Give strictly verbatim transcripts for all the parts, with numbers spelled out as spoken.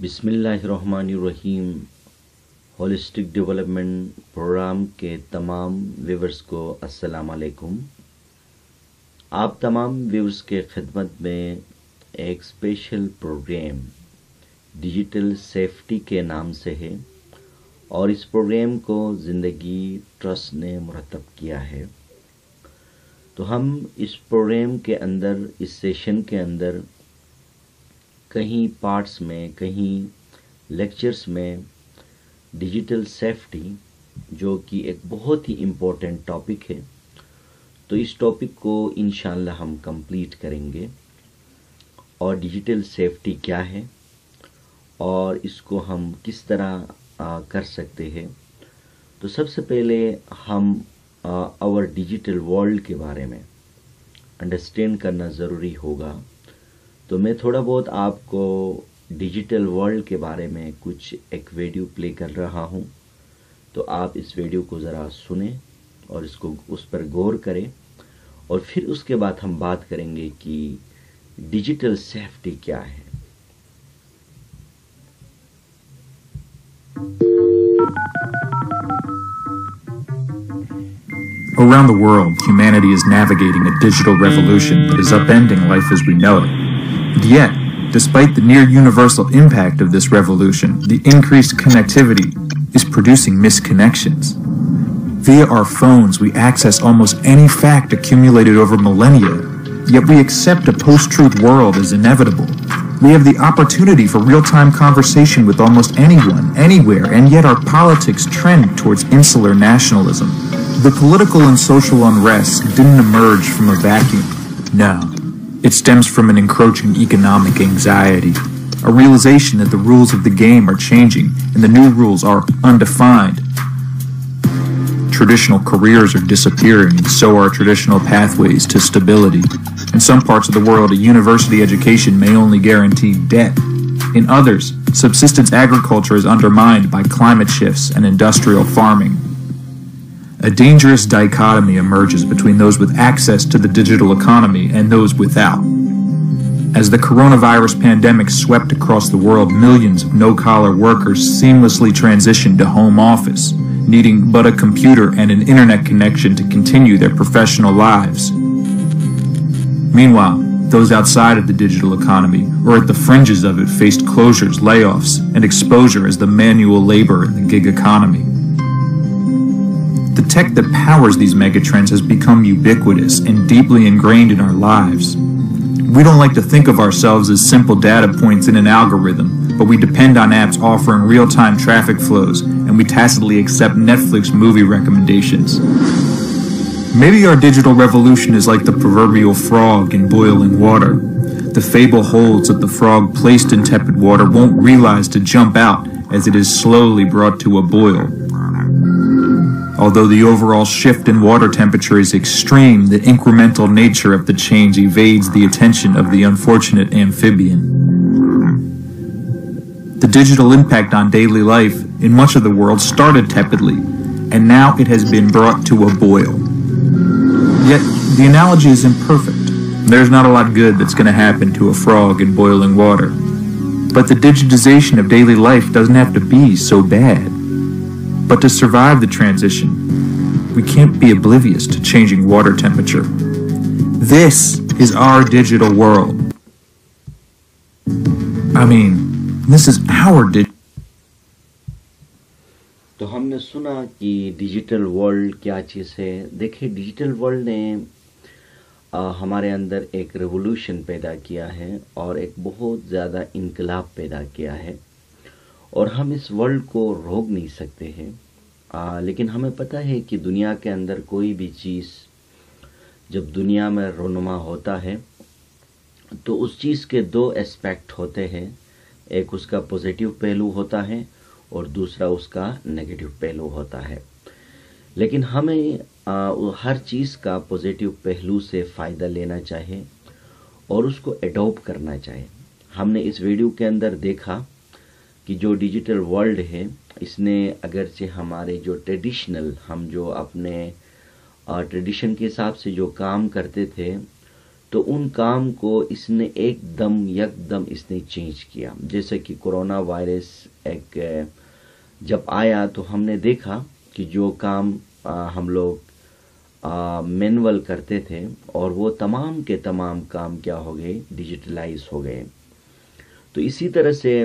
بسم اللہ الرحمن الرحیم ہولسٹک ڈیولپمنٹ پروگرام کے تمام ویورز کو السلام علیکم۔ آپ تمام ویورز کے خدمت میں ایک اسپیشل پروگرام ڈیجیٹل سیفٹی کے نام سے ہے اور اس پروگرام کو زندگی ٹرسٹ نے مرتب کیا ہے۔ تو ہم اس پروگرام کے اندر اس سیشن کے اندر کہیں پارٹس میں کہیں لیکچرز میں ڈیجیٹل سیفٹی جو کہ ایک بہت ہی امپورٹنٹ ٹاپک ہے، تو اس ٹاپک کو انشاءاللہ ہم کمپلیٹ کریں گے اور ڈیجیٹل سیفٹی کیا ہے اور اس کو ہم کس طرح آ, کر سکتے ہیں۔ تو سب سے پہلے ہم اور ڈیجیٹل ورلڈ کے بارے میں انڈرسٹینڈ کرنا ضروری ہوگا۔ تو میں تھوڑا بہت آپ کو ڈیجیٹل ورلڈ کے بارے میں کچھ ایک ویڈیو پلے کر رہا ہوں، تو آپ اس ویڈیو کو ذرا سنیں اور اس کو اس پر غور کریں، اور پھر اس کے بعد ہم بات کریں گے کہ ڈیجیٹل سیفٹی کیا ہے۔ Around the world, humanity is navigating a digital revolution that is upending life as we know it. And yet, despite the near-universal impact of this revolution, the increased connectivity is producing misconnections. Via our phones, we access almost any fact accumulated over millennia, yet we accept a post-truth world as inevitable. We have the opportunity for real-time conversation with almost anyone, anywhere, and yet our politics trend towards insular nationalism. The political and social unrest didn't emerge from a vacuum. No, it stems from an encroaching economic anxiety, a realization that the rules of the game are changing and the new rules are undefined. Traditional careers are disappearing, and so are traditional pathways to stability. In some parts of the world, a university education may only guarantee debt. In others, subsistence agriculture is undermined by climate shifts and industrial farming. A dangerous dichotomy emerges between those with access to the digital economy and those without. As the coronavirus pandemic swept across the world, millions of no-collar workers seamlessly transitioned to home office, needing but a computer and an internet connection to continue their professional lives. Meanwhile, those outside of the digital economy or at the fringes of it faced closures, layoffs, and exposure as the manual labor in the gig economy. The tech that powers these megatrends has become ubiquitous and deeply ingrained in our lives. We don't like to think of ourselves as simple data points in an algorithm, but we depend on apps offering real-time traffic flows, and we tacitly accept Netflix movie recommendations. Maybe our digital revolution is like the proverbial frog in boiling water. The fable holds that the frog placed in tepid water won't realize to jump out as it is slowly brought to a boil. Although the overall shift in water temperature is extreme, the incremental nature of the change evades the attention of the unfortunate amphibian. The digital impact on daily life in much of the world started tepidly, and now it has been brought to a boil. Yet, the analogy is imperfect. There's not a lot good that's going to happen to a frog in boiling water. But the digitization of daily life doesn't have to be so bad. But to survive the transition, we can't be oblivious to changing water temperature. This is our digital world. I mean, this is our digital. تو ہم نے سنا کہ digital world کیا چیز ہے۔ دیکھیں، digital world نے آ, ہمارے اندر ایک ریولوشن پیدا کیا ہے اور ایک بہت زیادہ انقلاب پیدا کیا ہے، اور ہم اس ورلڈ کو روک نہیں سکتے ہیں، آ, لیکن ہمیں پتہ ہے کہ دنیا کے اندر کوئی بھی چیز جب دنیا میں رونما ہوتا ہے تو اس چیز کے دو اسپیکٹ ہوتے ہیں، ایک اس کا پوزیٹیو پہلو ہوتا ہے اور دوسرا اس کا نیگیٹو پہلو ہوتا ہے۔ لیکن ہمیں آ, ہر چیز کا پوزیٹیو پہلو سے فائدہ لینا چاہیے اور اس کو ایڈوپٹ کرنا چاہیے۔ ہم نے اس ویڈیو کے اندر دیکھا کہ جو ڈیجیٹل ورلڈ ہے، اس نے اگرچہ ہمارے جو ٹریڈیشنل ہم جو اپنے ٹریڈیشن کے حساب سے جو کام کرتے تھے، تو ان کام کو اس نے ایک دم یک دم اس نے چینج کیا. جیسے کہ کورونا وائرس ایک جب آیا تو ہم نے دیکھا کہ جو کام ہم لوگ مینول کرتے تھے اور وہ تمام کے تمام کام کیا ہو گئے, ڈیجیٹلائز ہو گئے. تو اسی طرح سے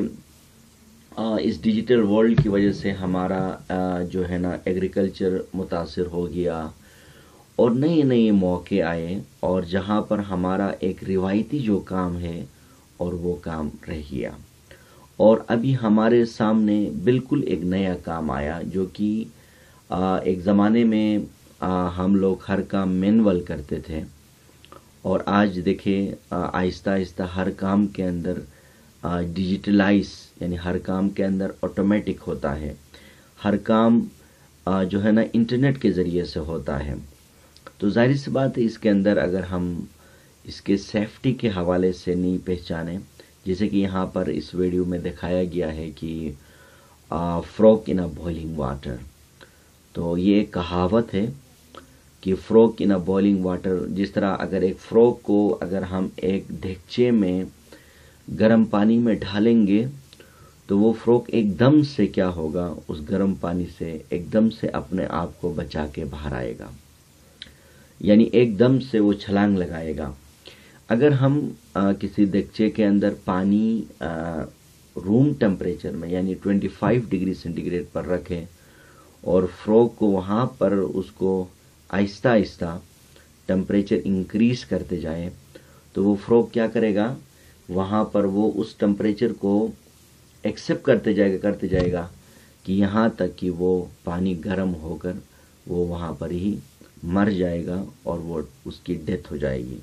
اس ڈیجیٹل ورلڈ کی وجہ سے ہمارا جو ہے نا ایگریکلچر متاثر ہو گیا اور نئے نئے موقع آئے, اور جہاں پر ہمارا ایک روایتی جو کام ہے اور وہ کام رہ گیا. اور ابھی ہمارے سامنے بالکل ایک نیا کام آیا جو کہ ایک زمانے میں ہم لوگ ہر کام مینول کرتے تھے, اور آج دیکھیں آہستہ آہستہ ہر کام کے اندر ڈیجیٹلائز, یعنی ہر کام کے اندر آٹومیٹک ہوتا ہے, ہر کام جو ہے نا انٹرنیٹ کے ذریعے سے ہوتا ہے. تو ظاہر سی بات ہے اس کے اندر اگر ہم اس کے سیفٹی کے حوالے سے نہیں پہچانے, جیسے کہ یہاں پر اس ویڈیو میں دکھایا گیا ہے کہ فروگ ان اے بوائلنگ واٹر, تو یہ ایک کہاوت ہے کہ فروگ ان اے بوائلنگ واٹر, جس طرح اگر ایک فروگ کو اگر ہم ایک ڈھیکچے میں گرم پانی میں ڈالیں گے تو وہ فروگ ایک دم سے کیا ہوگا, اس گرم پانی سے ایک دم سے اپنے آپ کو بچا کے باہر آئے گا, یعنی ایک دم سے وہ چھلانگ لگائے گا. اگر ہم آ, کسی دیگچے کے اندر پانی آ, روم ٹمپریچر میں یعنی پچیس ڈگری سینٹی گریڈ پر رکھیں اور فروگ کو وہاں پر اس کو آہستہ آہستہ ٹمپریچر انکریز کرتے جائیں تو وہ فروگ کیا کرے گا, وہاں پر وہ اس ٹمپریچر کو ایکسیپٹ کرتے جائے گا کرتے جائے گا کہ یہاں تک کہ وہ پانی گرم ہو کر وہ وہاں پر ہی مر جائے گا اور وہ اس کی ڈیتھ ہو جائے گی.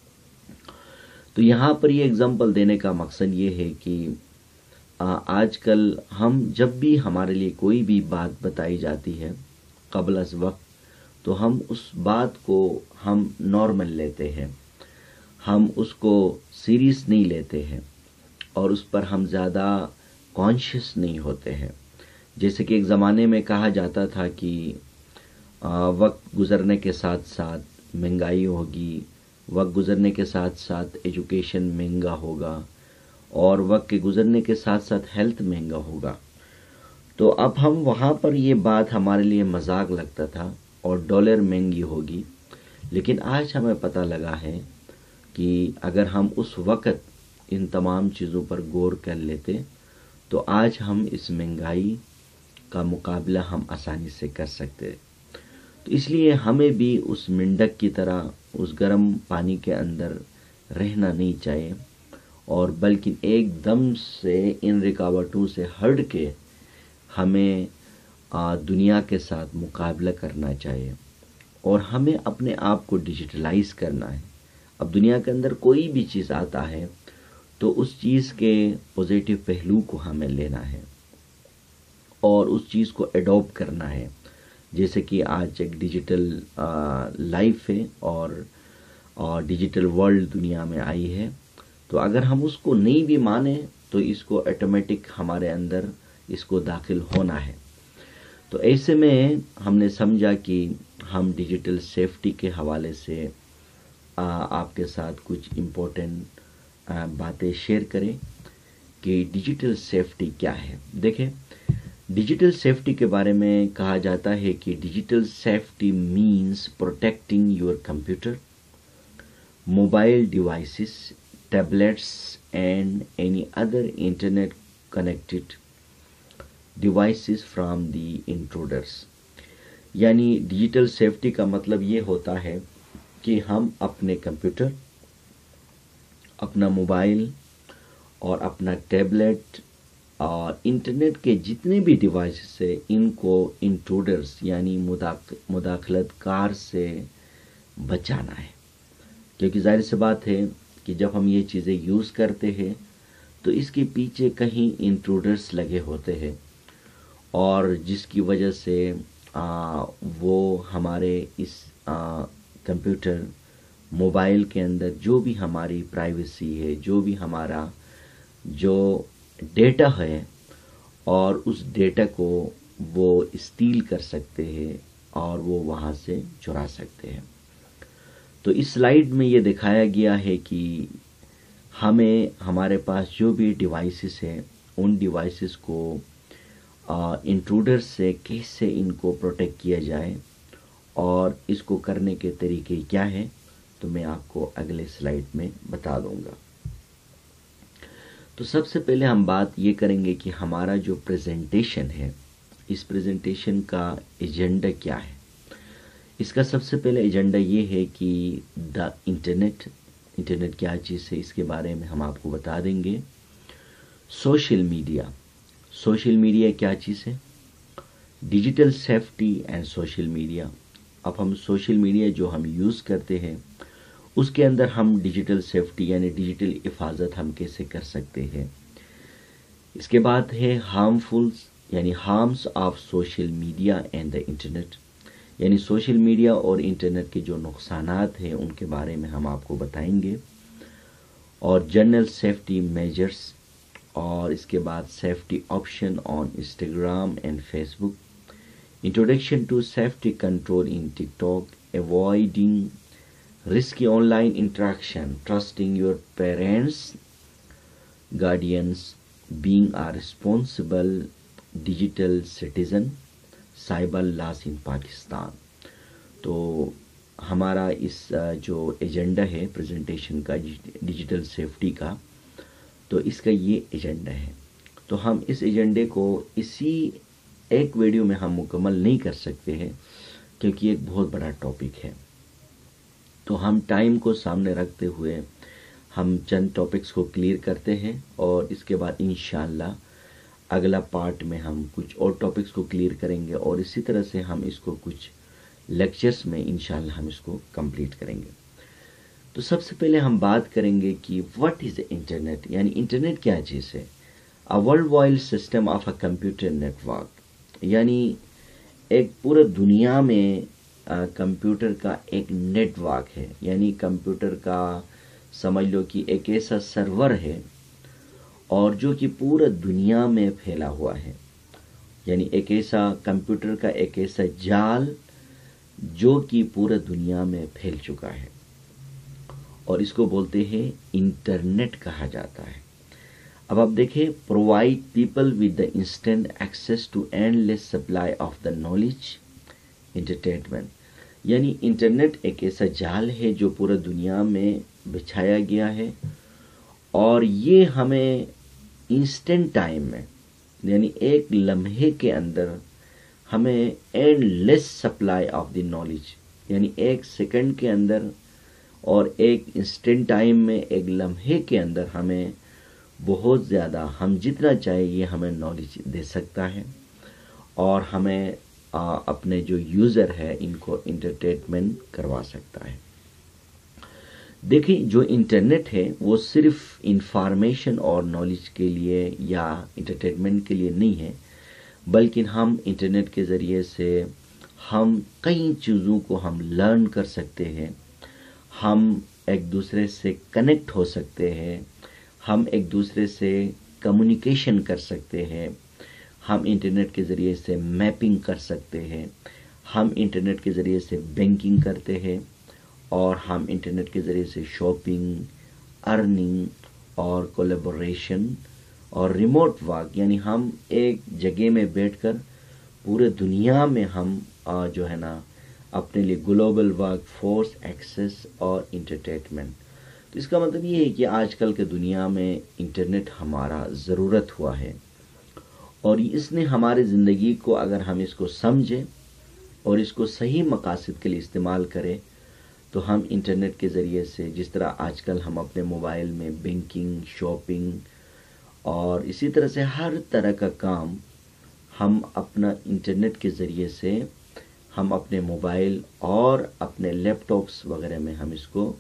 تو یہاں پر یہ اگزامپل دینے کا مقصد یہ ہے کہ آج کل ہم جب بھی ہمارے لیے کوئی بھی بات بتائی جاتی ہے قبل از وقت, تو ہم اس بات کو ہم نارمل لیتے ہیں, ہم اس کو سیریس نہیں لیتے ہیں اور اس پر ہم زیادہ کانشیس نہیں ہوتے ہیں. جیسے کہ ایک زمانے میں کہا جاتا تھا کہ وقت گزرنے کے ساتھ ساتھ مہنگائی ہوگی, وقت گزرنے کے ساتھ ساتھ ایجوکیشن مہنگا ہوگا, اور وقت کے گزرنے کے ساتھ ساتھ ہیلتھ مہنگا ہوگا. تو اب ہم وہاں پر یہ بات ہمارے لیے مذاق لگتا تھا اور ڈالر مہنگی ہوگی, لیکن آج ہمیں پتہ لگا ہے کہ اگر ہم اس وقت ان تمام چیزوں پر غور کر لیتے تو آج ہم اس مہنگائی کا مقابلہ ہم آسانی سے کر سکتے. تو اس لیے ہمیں بھی اس مینڈک کی طرح اس گرم پانی کے اندر رہنا نہیں چاہیے, اور بلکہ ایک دم سے ان رکاوٹوں سے ہٹ کے ہمیں دنیا کے ساتھ مقابلہ کرنا چاہیے, اور ہمیں اپنے آپ کو ڈیجیٹلائز کرنا ہے. اب دنیا کے اندر کوئی بھی چیز آتا ہے تو اس چیز کے پازیٹیو پہلو کو ہمیں لینا ہے اور اس چیز کو ایڈاپٹ کرنا ہے. جیسے کہ آج ایک ڈیجیٹل لائف ہے اور ڈیجیٹل ورلڈ دنیا میں آئی ہے, تو اگر ہم اس کو نہیں بھی مانیں تو اس کو آٹومیٹک ہمارے اندر اس کو داخل ہونا ہے. تو ایسے میں ہم نے سمجھا کہ ہم ڈیجیٹل سیفٹی کے حوالے سے آپ کے ساتھ کچھ امپورٹنٹ باتیں شیئر کریں کہ ڈیجیٹل سیفٹی کیا ہے. دیکھیں, ڈیجیٹل سیفٹی کے بارے میں کہا جاتا ہے کہ digital safety means protecting your computer, mobile devices, tablets and any other internet connected devices from the intruders. یعنی ڈیجیٹل سیفٹی کا مطلب یہ ہوتا ہے کہ ہم اپنے کمپیوٹر, اپنا موبائل اور اپنا ٹیبلٹ اور انٹرنیٹ کے جتنے بھی ڈیوائسز ہیں ان کو انٹروڈرز یعنی مداخلت کار سے بچانا ہے. کیونکہ ظاہر سی بات ہے کہ جب ہم یہ چیزیں یوز کرتے ہیں تو اس کے پیچھے کہیں انٹروڈرز لگے ہوتے ہیں, اور جس کی وجہ سے آ, وہ ہمارے اس آ, کمپیوٹر موبائل کے اندر جو بھی ہماری پرائیویسی ہے, جو بھی ہمارا جو ڈیٹا ہے, اور اس ڈیٹا کو وہ اسٹیل کر سکتے ہیں اور وہ وہاں سے چرا سکتے ہیں. تو اس سلائیڈ میں یہ دکھایا گیا ہے کہ ہمیں ہمارے پاس جو بھی ڈیوائسز ہیں ان ڈیوائسز کو انٹروڈر سے کیسے ان کو پروٹیکٹ کیا جائے اور اس کو کرنے کے طریقے کیا ہیں، تو میں آپ کو اگلے سلائیڈ میں بتا دوں گا۔ تو سب سے پہلے ہم بات یہ کریں گے کہ ہمارا جو پریزنٹیشن ہے، اس پریزنٹیشن کا ایجنڈا کیا ہے۔ اس کا سب سے پہلے ایجنڈا یہ ہے کہ دا انٹرنیٹ انٹرنیٹ کیا چیز ہے، اس کے بارے میں ہم آپ کو بتا دیں گے۔ سوشل میڈیا سوشل میڈیا کیا چیز ہے، digital safety and social media. اب ہم سوشل میڈیا جو ہم یوز کرتے ہیں اس کے اندر ہم ڈیجیٹل سیفٹی یعنی ڈیجیٹل حفاظت ہم کیسے کر سکتے ہیں۔ اس کے بعد ہے ہارمفلز یعنی harms of social media and the internet, یعنی سوشل میڈیا اور انٹرنیٹ کے جو نقصانات ہیں ان کے بارے میں ہم آپ کو بتائیں گے، اور جنرل سیفٹی میجرز، اور اس کے بعد safety option on Instagram and Facebook, introduction to safety control in TikTok, avoiding risky online interaction, trusting your parents, guardians, being a responsible digital citizen, cyber laws in Pakistan۔ تو ہمارا اس جو agenda ہے presentation کا digital safety کا، تو اس کا یہ ایجنڈا ہے۔ تو ہم اس ایجنڈے کو اسی ایک ویڈیو میں ہم مکمل نہیں کر سکتے ہیں کیونکہ یہ ایک بہت بڑا ٹاپک ہے۔ تو ہم ٹائم کو سامنے رکھتے ہوئے ہم چند ٹاپکس کو کلیئر کرتے ہیں، اور اس کے بعد انشاءاللہ اگلا پارٹ میں ہم کچھ اور ٹاپکس کو کلیئر کریں گے، اور اسی طرح سے ہم اس کو کچھ لیکچرز میں انشاءاللہ ہم اس کو کمپلیٹ کریں گے۔ تو سب سے پہلے ہم بات کریں گے کہ واٹ از انٹرنیٹ، یعنی انٹرنیٹ کیا چیز ہے۔ A world wide system of a computer network, یعنی ایک پورے دنیا میں کمپیوٹر کا ایک نیٹ ورک ہے، یعنی کمپیوٹر کا سمجھ لو کہ ایک ایسا سرور ہے اور جو کہ پورا دنیا میں پھیلا ہوا ہے، یعنی ایک ایسا کمپیوٹر کا ایک ایسا جال جو کہ پورا دنیا میں پھیل چکا ہے، اور اس کو بولتے ہیں انٹرنیٹ کہا جاتا ہے۔ اب آپ دیکھیں، provide people with the instant access to endless supply of the knowledge, entertainment, یعنی انٹرنیٹ ایک ایسا جال ہے جو پورا دنیا میں بچھایا گیا ہے، اور یہ ہمیں انسٹنٹ ٹائم میں یعنی ایک لمحے کے اندر ہمیں endless supply of the knowledge, یعنی ایک سیکنڈ کے اندر اور ایک انسٹنٹ ٹائم میں ایک لمحے کے اندر ہمیں بہت زیادہ، ہم جتنا چاہے یہ ہمیں نالج دے سکتا ہے، اور ہمیں آ, اپنے جو یوزر ہے ان کو انٹرٹینمنٹ کروا سکتا ہے۔ دیکھیں، جو انٹرنیٹ ہے وہ صرف انفارمیشن اور نالج کے لیے یا انٹرٹینمنٹ کے لیے نہیں ہے، بلکہ ہم انٹرنیٹ کے ذریعے سے ہم کئی چیزوں کو ہم لرن کر سکتے ہیں، ہم ایک دوسرے سے کنیکٹ ہو سکتے ہیں، ہم ایک دوسرے سے کمیونیکیشن کر سکتے ہیں، ہم انٹرنیٹ کے ذریعے سے میپنگ کر سکتے ہیں، ہم انٹرنیٹ کے ذریعے سے بینکنگ کرتے ہیں، اور ہم انٹرنیٹ کے ذریعے سے شاپنگ، ارننگ اور کولیبوریشن اور ریموٹ ورک، یعنی ہم ایک جگہ میں بیٹھ کر پورے دنیا میں ہم آ, جو ہے نا اپنے لیے گلوبل ورک فورس ایکسس اور انٹرٹینمنٹ۔ تو اس کا مطلب یہ ہے کہ آج کل کے دنیا میں انٹرنیٹ ہمارا ضرورت ہوا ہے، اور اس نے ہماری زندگی کو، اگر ہم اس کو سمجھیں اور اس کو صحیح مقاصد کے لیے استعمال کریں، تو ہم انٹرنیٹ کے ذریعے سے، جس طرح آج کل ہم اپنے موبائل میں بینکنگ، شاپنگ اور اسی طرح سے ہر طرح کا کام ہم اپنا انٹرنیٹ کے ذریعے سے ہم اپنے موبائل اور اپنے لیپ ٹاپس وغیرہ میں ہم اس کو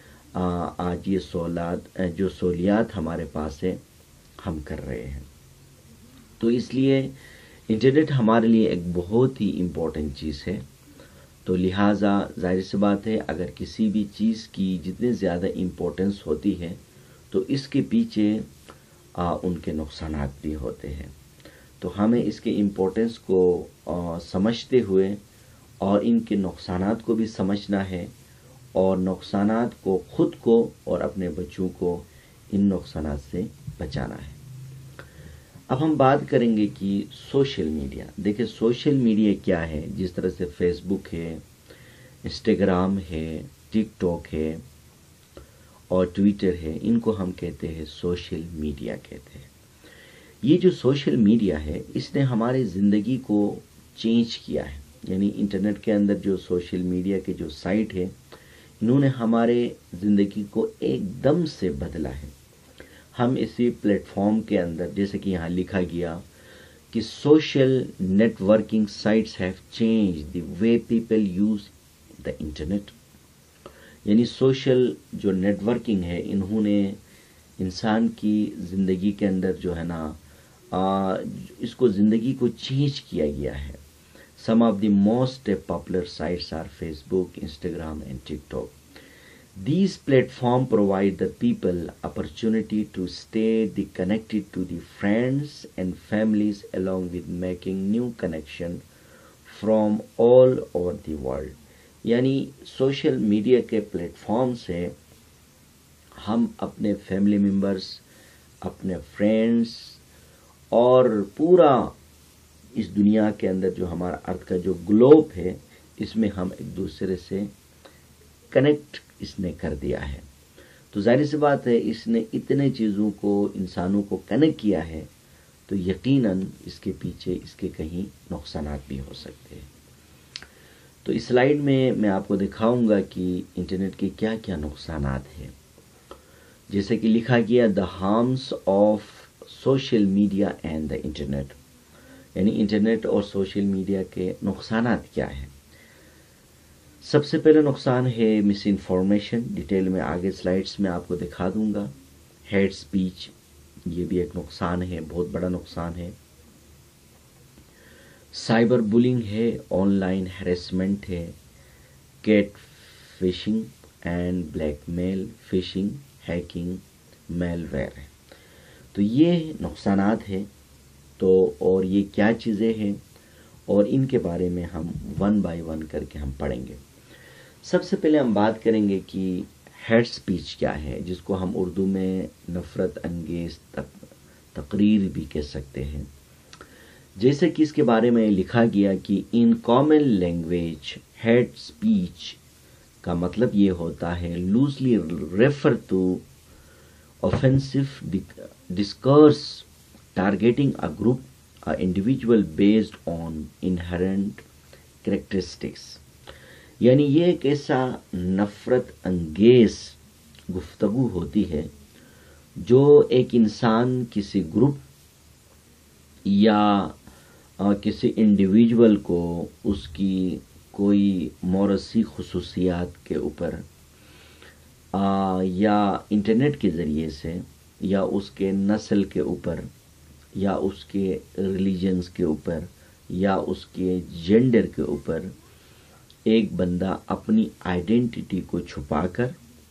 آج یہ سہولات جو سہولیات ہمارے پاس ہے ہم کر رہے ہیں۔ تو اس لیے انٹرنیٹ ہمارے لیے ایک بہت ہی امپورٹنٹ چیز ہے، تو لہٰذا ظاہر سی بات ہے اگر کسی بھی چیز کی جتنی زیادہ امپورٹنس ہوتی ہے تو اس کے پیچھے آ, ان کے نقصانات بھی ہوتے ہیں۔ تو ہمیں اس کے امپورٹنس کو آ, سمجھتے ہوئے اور ان کے نقصانات کو بھی سمجھنا ہے، اور نقصانات کو خود کو اور اپنے بچوں کو ان نقصانات سے بچانا ہے۔ اب ہم بات کریں گے کہ سوشل میڈیا، دیکھیں سوشل میڈیا کیا ہے۔ جس طرح سے فیس بک ہے، انسٹاگرام ہے، ٹک ٹاک ہے اور ٹویٹر ہے، ان کو ہم کہتے ہیں سوشل میڈیا کہتے ہیں۔ یہ جو سوشل میڈیا ہے اس نے ہماری زندگی کو چینج کیا ہے، یعنی انٹرنیٹ کے اندر جو سوشل میڈیا کے جو سائٹ ہے انہوں نے ہمارے زندگی کو ایک دم سے بدلا ہے۔ ہم اسی پلیٹ فارم کے اندر، جیسے کہ یہاں لکھا گیا کہ social networking sites have change the way people use the internet, یعنی سوشل جو نیٹ ورکنگ ہے انہوں نے انسان کی زندگی کے اندر جو ہے نا آ, اس کو زندگی کو چینج کیا گیا ہے۔ Some of the most popular sites are Facebook, Instagram and TikTok. These platforms provide the people opportunity to stay the connected to the friends and families along with making new connection from all over the world. یعنی social media کے platform سے ہم اپنے family members, اپنے friends اور پورا اس دنیا کے اندر جو ہمارا ارتھ کا جو گلوب ہے اس میں ہم ایک دوسرے سے کنیکٹ اس نے کر دیا ہے۔ تو ظاہر سی بات ہے اس نے اتنے چیزوں کو انسانوں کو کنیکٹ کیا ہے تو یقیناً اس کے پیچھے اس کے کہیں نقصانات بھی ہو سکتے ہیں۔ تو اس سلائیڈ میں میں آپ کو دکھاؤں گا کہ انٹرنیٹ کے کیا کیا نقصانات ہیں۔ جیسے کہ لکھا گیا the harms of social media and the internet, یعنی انٹرنیٹ اور سوشل میڈیا کے نقصانات کیا ہیں۔ سب سے پہلے نقصان ہے مس انفارمیشن، ڈیٹیل میں آگے سلائیڈز میں آپ کو دکھا دوں گا۔ ہیٹ سپیچ، یہ بھی ایک نقصان ہے، بہت بڑا نقصان ہے۔ سائبر بولنگ ہے، آن لائن ہیریسمنٹ ہے، catfishing and blackmail, phishing, hacking, malware ہے۔ تو یہ نقصانات ہیں۔ تو اور یہ کیا چیزیں ہیں اور ان کے بارے میں ہم ون بائی ون کر کے ہم پڑھیں گے۔ سب سے پہلے ہم بات کریں گے کہ ہیٹ سپیچ کیا ہے، جس کو ہم اردو میں نفرت انگیز تقریر بھی کہہ سکتے ہیں۔ جیسے کہ اس کے بارے میں لکھا گیا کہ in common language hate speech کا مطلب یہ ہوتا ہے loosely refer to offensive discourse targeting a group or individual based on inherent characteristics، یعنی یہ ایک ایسا نفرت انگیز گفتگو ہوتی ہے جو ایک انسان کسی گروپ یا کسی انڈیویجول کو اس کی کوئی موروثی خصوصیات کے اوپر آ, یا انٹرنیٹ کے ذریعے سے یا اس کے نسل کے اوپر یا اس کے ریلیجنز کے اوپر یا اس کے جینڈر کے اوپر ایک بندہ اپنی آئیڈینٹی کو چھپا کر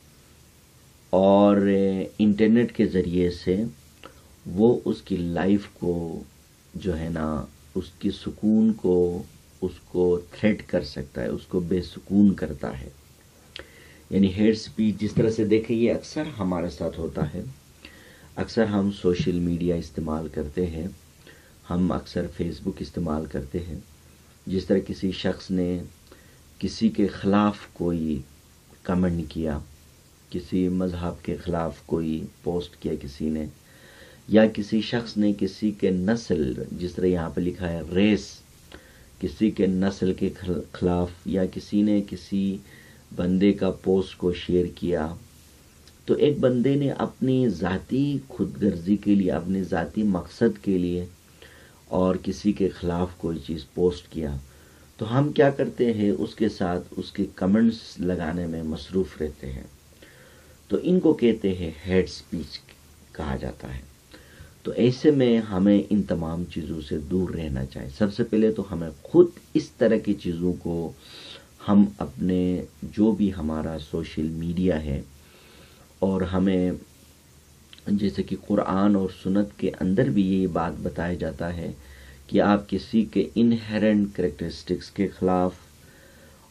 اور انٹرنیٹ کے ذریعے سے وہ اس کی لائف کو جو ہے نا اس کی سکون کو اس کو تھریٹ کر سکتا ہے، اس کو بے سکون کرتا ہے۔ یعنی ہیٹ سپیچ جس طرح سے دیکھیں یہ اکثر ہمارے ساتھ ہوتا ہے۔ اکثر ہم سوشل میڈیا استعمال کرتے ہیں، ہم اکثر فیس بک استعمال کرتے ہیں۔ جس طرح کسی شخص نے کسی کے خلاف کوئی کمنٹ کیا، کسی مذہب کے خلاف کوئی پوسٹ کیا کسی نے، یا کسی شخص نے کسی کے نسل، جس طرح یہاں پہ لکھا ہے ریس، کسی کے نسل کے خلاف، یا کسی نے کسی بندے کا پوسٹ کو شیئر کیا، تو ایک بندے نے اپنی ذاتی خود غرضی کے لیے، اپنے ذاتی مقصد کے لیے اور کسی کے خلاف کوئی چیز پوسٹ کیا، تو ہم کیا کرتے ہیں اس کے ساتھ اس کے کمنٹس لگانے میں مصروف رہتے ہیں۔ تو ان کو کہتے ہیں ہیٹ سپیچ کہا جاتا ہے۔ تو ایسے میں ہمیں ان تمام چیزوں سے دور رہنا چاہیے۔ سب سے پہلے تو ہمیں خود اس طرح کی چیزوں کو ہم اپنے جو بھی ہمارا سوشل میڈیا ہے، اور ہمیں جیسے کہ قرآن اور سنت کے اندر بھی یہ بات بتایا جاتا ہے کہ آپ کسی کے انہیرنٹ کریکٹرسٹکس کے خلاف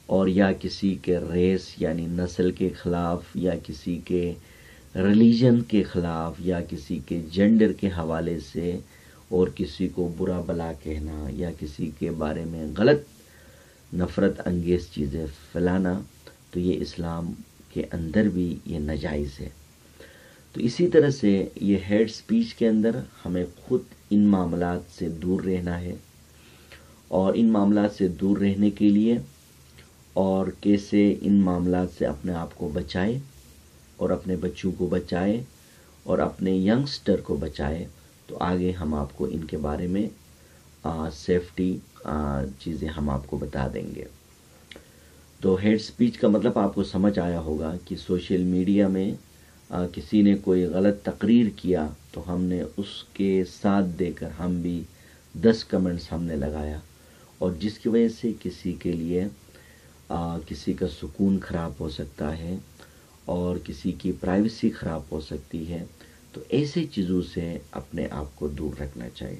اور یا کسی کے ریس یعنی نسل کے خلاف، یا کسی کے ریلیجن کے خلاف، یا کسی کے جینڈر کے حوالے سے اور کسی کو برا بلا کہنا یا کسی کے بارے میں غلط نفرت انگیز چیزیں پھیلانا، تو یہ اسلام کے اندر بھی یہ ناجائز ہے۔ تو اسی طرح سے یہ ہیٹ سپیچ کے اندر ہمیں خود ان معاملات سے دور رہنا ہے، اور ان معاملات سے دور رہنے کے لیے اور کیسے ان معاملات سے اپنے آپ کو بچائے اور اپنے بچوں کو بچائے اور اپنے ینگسٹر کو بچائے، تو آگے ہم آپ کو ان کے بارے میں سیفٹی چیزیں ہم آپ کو بتا دیں گے۔ تو ہیٹ سپیچ کا مطلب آپ کو سمجھ آیا ہوگا کہ سوشل میڈیا میں آ, کسی نے کوئی غلط تقریر کیا تو ہم نے اس کے ساتھ دے کر ہم بھی دس کمنٹس ہم نے لگایا، اور جس کی وجہ سے کسی کے لیے آ, کسی کا سکون خراب ہو سکتا ہے اور کسی کی پرائیویسی خراب ہو سکتی ہے۔ تو ایسے چیزوں سے اپنے آپ کو دور رکھنا چاہیے۔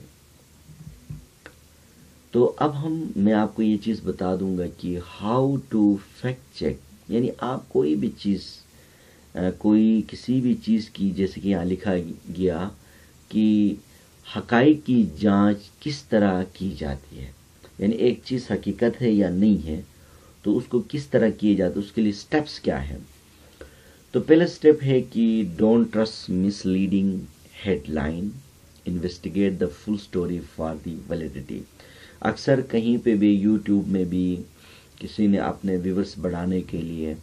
تو اب ہم میں آپ کو یہ چیز بتا دوں گا کہ ہاؤ ٹو فیکٹ چیک، یعنی آپ کوئی بھی چیز کوئی کسی بھی چیز کی، جیسے کہ یہاں لکھا گیا کہ حقائق کی جانچ کس طرح کی جاتی ہے، یعنی ایک چیز حقیقت ہے یا نہیں ہے تو اس کو کس طرح کیے جاتے، اس کے لیے سٹیپس کیا ہیں۔ تو پہلا سٹیپ ہے کہ don't trust misleading headline, investigate the full story for the validity. اکثر کہیں پہ بھی یوٹیوب میں بھی کسی نے اپنے ویورس بڑھانے کے لیے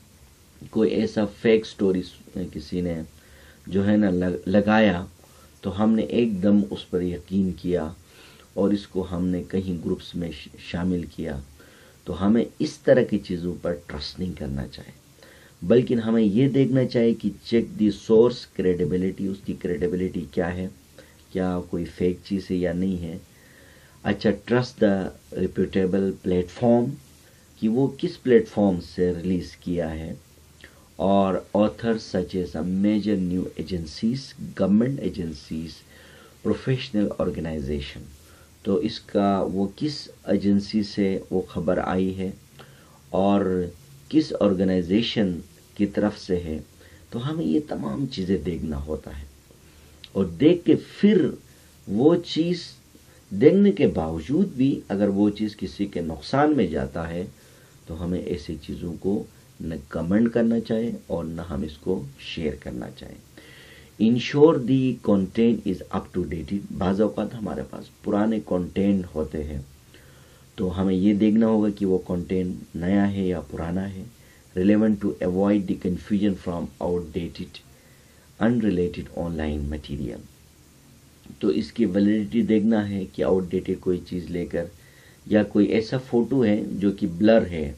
کوئی ایسا فیک سٹوری کسی نے جو ہے نا لگایا، تو ہم نے ایک دم اس پر یقین کیا اور اس کو ہم نے کہیں گروپس میں شامل کیا۔ تو ہمیں اس طرح کی چیزوں پر ٹرسٹ نہیں کرنا چاہیے، بلکہ ہمیں یہ دیکھنا چاہیے کہ چیک دی سورس کریڈیبلٹی، اس کی کریڈیبلٹی کیا ہے، کیا کوئی فیک چیز ہے یا نہیں ہے۔ اچھا، trust the reputable platform, کہ وہ کس پلیٹ فارم سے ریلیز کیا ہے، اور author such as a major new agencies, government agencies, professional organisation, تو اس کا وہ کس ایجنسی سے وہ خبر آئی ہے اور کس آرگنائزیشن کی طرف سے ہے۔ تو ہمیں یہ تمام چیزیں دیکھنا ہوتا ہے، اور دیکھ کے پھر وہ چیز دیکھنے کے باوجود بھی اگر وہ چیز کسی کے نقصان میں جاتا ہے تو ہمیں ایسی چیزوں کو نہ کمنٹ کرنا چاہیے اور نہ ہم اس کو شیئر کرنا چاہیے۔ Ensure the content is up to dated, بعض اوقات ہمارے پاس پرانے کنٹینٹ ہوتے ہیں تو ہمیں یہ دیکھنا ہوگا کہ وہ کنٹینٹ نیا ہے یا پرانا ہے۔ Relevant to avoid the confusion from outdated unrelated online material, تو اس کی ویلیڈیٹی دیکھنا ہے کہ آؤٹ ڈیٹڈ کوئی چیز لے کر، یا کوئی ایسا فوٹو ہے جو کہ بلر ہے،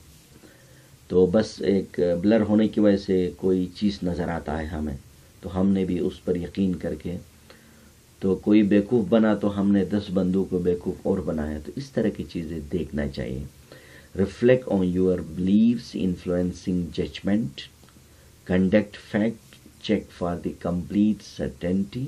تو بس ایک بلر ہونے کی وجہ سے کوئی چیز نظر آتا ہے ہمیں، تو ہم نے بھی اس پر یقین کر کے، تو کوئی بیوقوف بنا تو ہم نے دس بندوں کو بیوقوف اور بنایا۔ تو اس طرح کی چیزیں دیکھنا چاہیے۔ Reflect on your beliefs influencing judgement, conduct fact check for the complete certainty.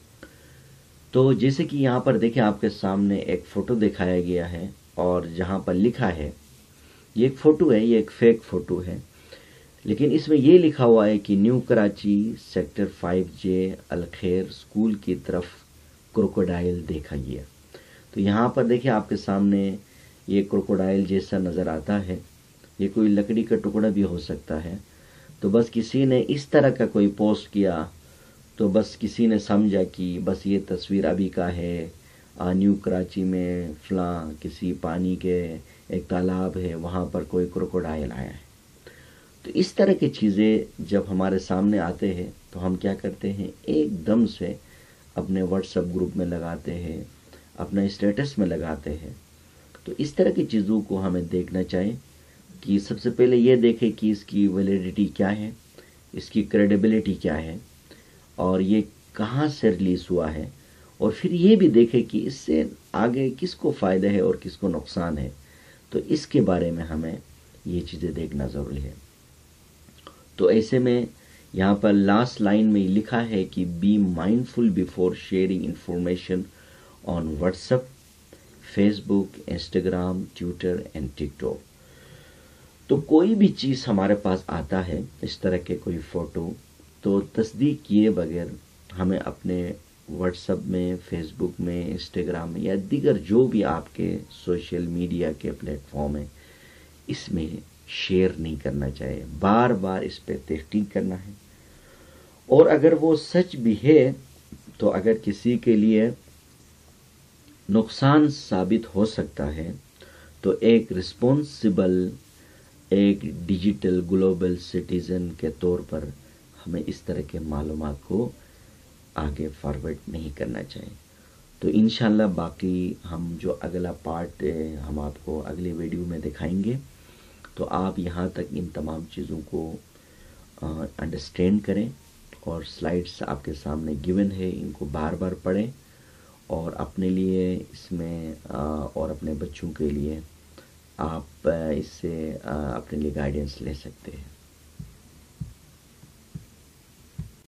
تو جیسے کہ یہاں پر دیکھیں آپ کے سامنے ایک فوٹو دکھایا گیا ہے، اور جہاں پر لکھا ہے، یہ ایک فوٹو ہے، یہ ایک فیک فوٹو ہے، لیکن اس میں یہ لکھا ہوا ہے کہ new Karachi sector five J Al Khair school کی طرف کروکوڈائل دیکھا گیا۔ تو یہاں پر دیکھیں آپ کے سامنے یہ کروکوڈائل جیسا نظر آتا ہے، یہ کوئی لکڑی کا ٹکڑا بھی ہو سکتا ہے۔ تو بس کسی نے اس طرح کا کوئی پوسٹ کیا تو بس کسی نے سمجھا کہ بس یہ تصویر ابھی کا ہے، نیو کراچی میں فلاں کسی پانی کے ایک تالاب ہے، وہاں پر کوئی کروکوڈائل آیا ہے۔ تو اس طرح کی چیزیں جب ہمارے سامنے آتے ہیں تو ہم کیا کرتے ہیں، ایک دم سے اپنے واٹس ایپ گروپ میں لگاتے ہیں، اپنا اسٹیٹس میں لگاتے ہیں۔ تو اس طرح کی چیزوں کو ہمیں دیکھنا چاہیے کہ سب سے پہلے یہ دیکھیں کہ اس کی ویلیڈیٹی کیا ہے، اس کی کریڈیبلٹی کیا ہے، اور یہ کہاں سے ریلیز ہوا ہے، اور پھر یہ بھی دیکھیں کہ اس سے آگے کس کو فائدہ ہے اور کس کو نقصان ہے۔ تو اس کے بارے میں ہمیں یہ چیزیں دیکھنا ضروری ہے۔ تو ایسے میں یہاں پر لاسٹ لائن میں لکھا ہے کہ be mindful before sharing information on WhatsApp, Facebook, Instagram, Twitter and TikTok. تو کوئی بھی چیز ہمارے پاس آتا ہے اس طرح کے کوئی فوٹو، تو تصدیق کیے بغیر ہمیں اپنے واٹس ایپ میں، فیس بک میں، انسٹاگرام میں یا دیگر جو بھی آپ کے سوشل میڈیا کے پلیٹ فارم ہیں اس میں شیئر نہیں کرنا چاہیے. بار بار اس پہ تحقیق کرنا ہے. اور اگر وہ سچ بھی ہے تو اگر کسی کے لیے نقصان ثابت ہو سکتا ہے تو ایک رسپانسبل، ایک ڈیجیٹل گلوبل سٹیزن کے طور پر ہمیں اس طرح کے معلومات کو آگے فارورڈ نہیں کرنا چاہیے. تو انشاءاللہ باقی ہم جو اگلا پارٹ ہم آپ کو اگلی ویڈیو میں دکھائیں گے، تو آپ یہاں تک ان تمام چیزوں کو انڈرسٹینڈ کریں، اور سلائڈس آپ کے سامنے گیون ہے، ان کو بار بار پڑھیں اور اپنے لیے اس میں اور اپنے بچوں کے لیے آپ اس سے اپنے لیے گائیڈنس لے سکتے ہیں.